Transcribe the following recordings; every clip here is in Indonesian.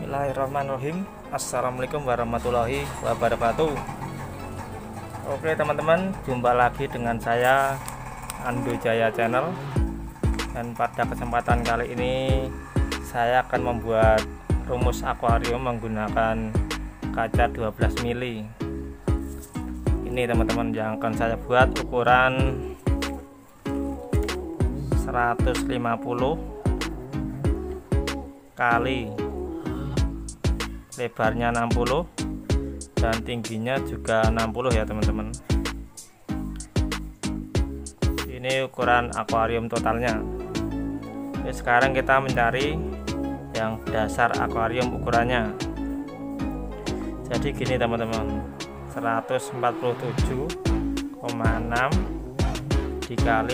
Bismillahirrahmanirrahim. Assalamualaikum warahmatullahi wabarakatuh. Oke teman-teman, jumpa lagi dengan saya Ando Jaya Channel. Dan pada kesempatan kali ini saya akan membuat rumus akuarium menggunakan kaca 12 mili. Ini teman-teman yang akan saya buat ukuran 150 kali lebarnya 60 dan tingginya juga 60 ya teman-teman. Ini ukuran akuarium totalnya. Oke, sekarang kita mencari yang dasar akuarium ukurannya. Jadi gini teman-teman, 147,6 dikali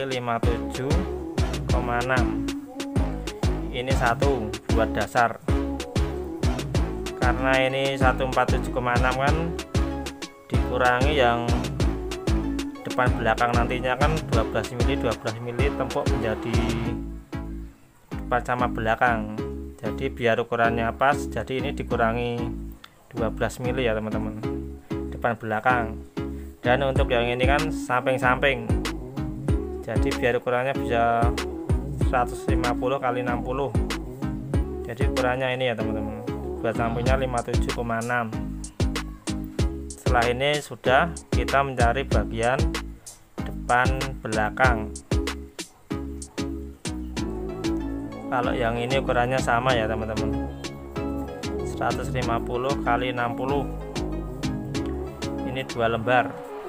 57,6. Ini satu buat dasar. Karena ini 147,6 kan dikurangi yang depan belakang nantinya kan 12 mili tempuk menjadi depan sama belakang. Jadi biar ukurannya pas, jadi ini dikurangi 12 mili ya teman-teman, depan belakang. Dan untuk yang ini kan samping-samping, jadi biar ukurannya bisa 150 kali 60. Jadi ukurannya ini ya teman-teman, buat sampingnya 57,6. Setelah ini sudah, kita mencari bagian depan belakang. Kalau yang ini ukurannya sama ya teman-teman, 150 kali 60. Ini 2 lembar.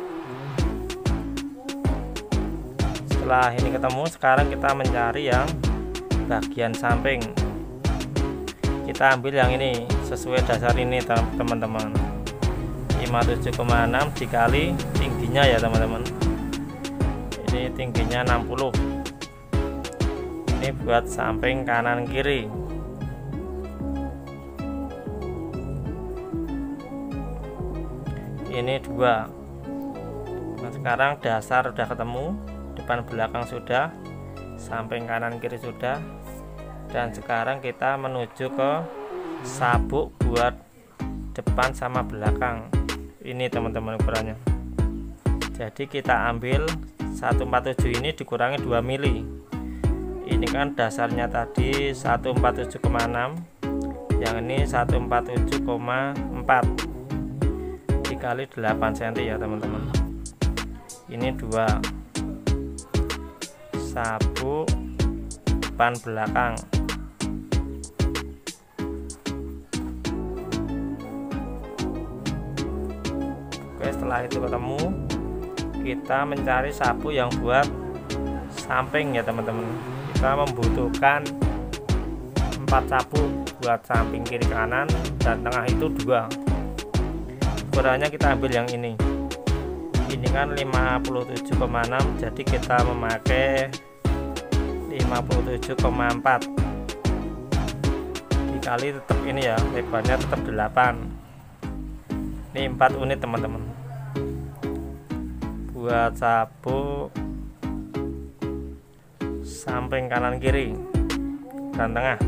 Setelah ini ketemu, sekarang kita mencari yang bagian samping. Kita ambil yang ini sesuai dasar ini teman-teman, 57,6 dikali tingginya ya teman-teman. Ini tingginya 60. Ini buat samping kanan kiri. Ini 2. Nah, sekarang dasar udah ketemu, depan belakang sudah, samping kanan kiri sudah. Dan sekarang kita menuju ke sabuk buat depan sama belakang. Ini teman-teman ukurannya. Jadi kita ambil 147 ini dikurangi 2 mili. Ini kan dasarnya tadi 147,6, yang ini 147,4 dikali 8 cm ya teman-teman. Ini 2 sabuk depan belakang. Oke, setelah itu ketemu, kita mencari sabuk yang buat samping ya teman-teman. Kita membutuhkan 4 sabuk buat samping kiri kanan, dan tengah itu 2. Ukurannya kita ambil yang ini. Ini kan 57,6, jadi kita memakai 57,4 dikali tetap ini ya, lebarnya tetap 8. Ini 4 unit teman-teman buat sabuk samping kanan kiri dan tengah.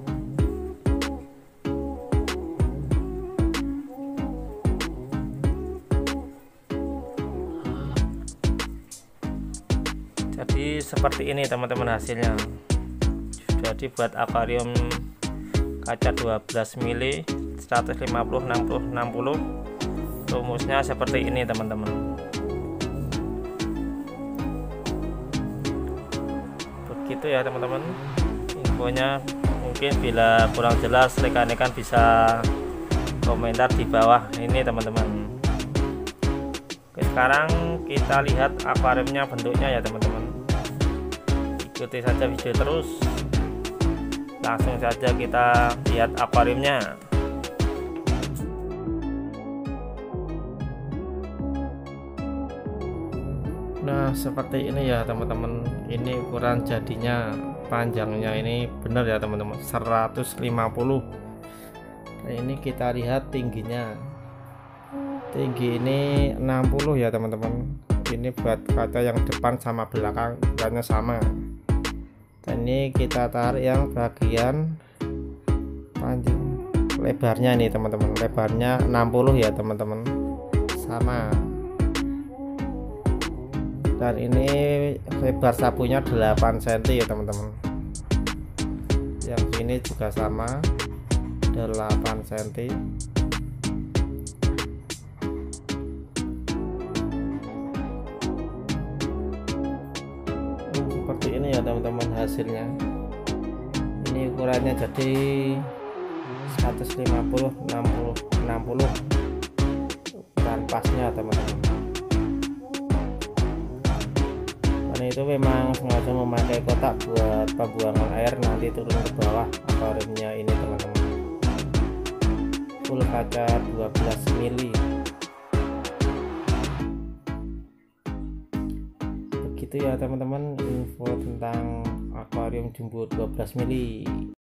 Jadi seperti ini teman-teman hasilnya. Jadi buat akuarium kaca 12 mili 150 60 60, rumusnya seperti ini teman-teman. Begitu ya teman-teman infonya. Mungkin bila kurang jelas, rekan-rekan bisa komentar di bawah ini teman-teman. Oke, sekarang kita lihat akuariumnya bentuknya ya teman-teman. Ikuti saja video terus, langsung saja kita lihat akuariumnya. Nah, seperti ini ya teman-teman. Ini ukuran jadinya, panjangnya ini benar ya teman-teman, 150. Nah, ini kita lihat tingginya. Tinggi ini 60 ya teman-teman. Ini buat kaca yang depan sama belakang ukurannya sama. Dan ini kita tarik yang bagian panjang lebarnya nih teman-teman, lebarnya 60 ya teman-teman, sama. Dan ini lebar sapunya 8 cm ya teman-teman. Yang ini juga sama 8 cm. Seperti ini ya teman-teman hasilnya. Ini ukurannya jadi 150 60 ukuran pasnya teman-teman. Dan itu memang sengaja memakai kotak buat pembuangan air nanti turun ke bawah akuariumnya ini teman-teman. Full kaca 12 mili. Begitu ya teman-teman info tentang akuarium jumbo 12 mili.